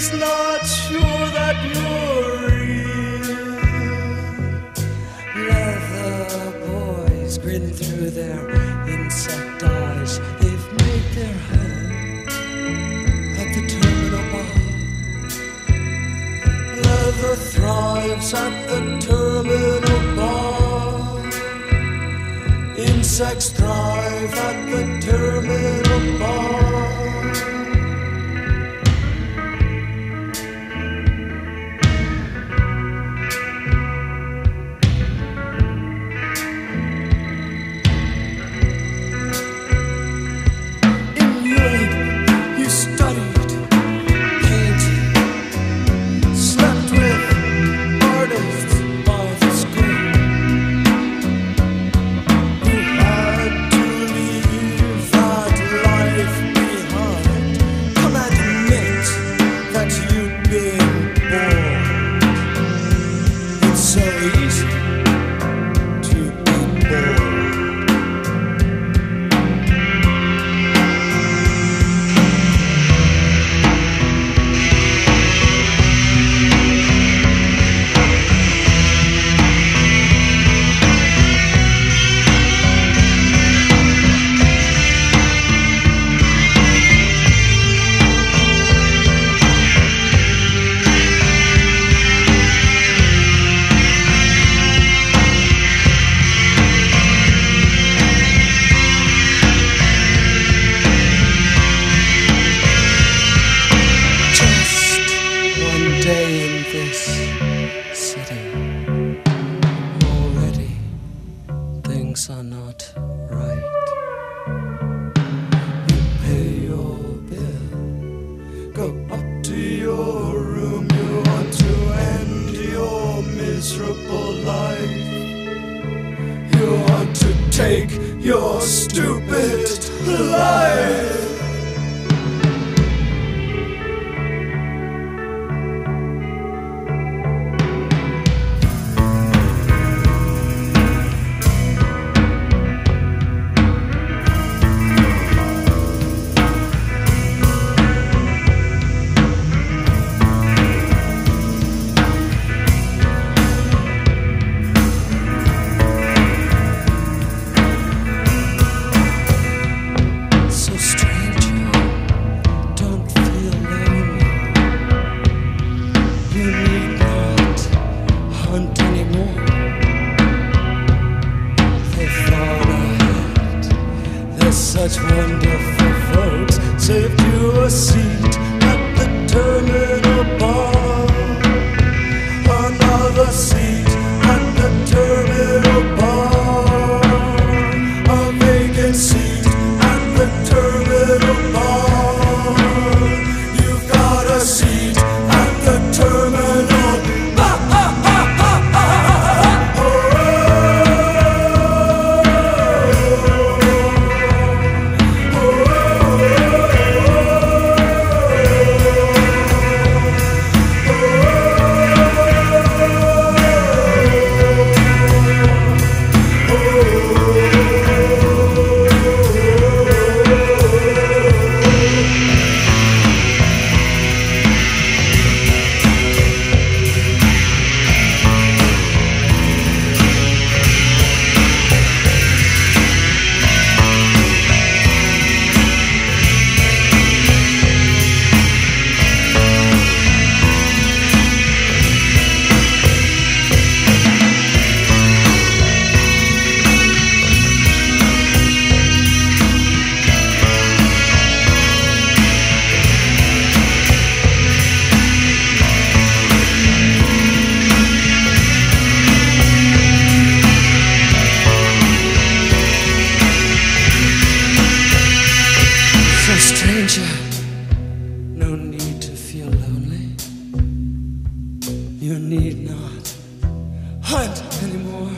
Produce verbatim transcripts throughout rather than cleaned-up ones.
He's not sure that you're real. Leather boys grin through their insect eyes. They've made their home at the terminal bar. Leather thrives at the terminal bar. Insects thrive at the terminal bar. Are not right. You pay your bill, go up to your room. You want to end your miserable life. You want to take your stupid life. Such wonderful folks saved you a seat at the terminal bar. Another seat at the terminal bar. A vacant seat at the terminal bar. You've got a seat at the terminal bar. Stranger, no need to feel lonely. You need not hunt anymore.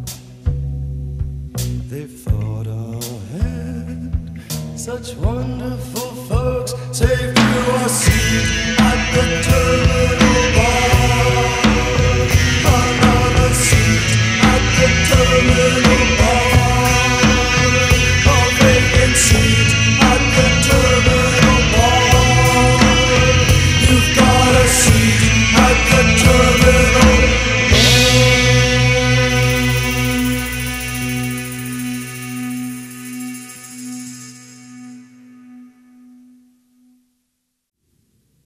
They thought ahead, such wonder.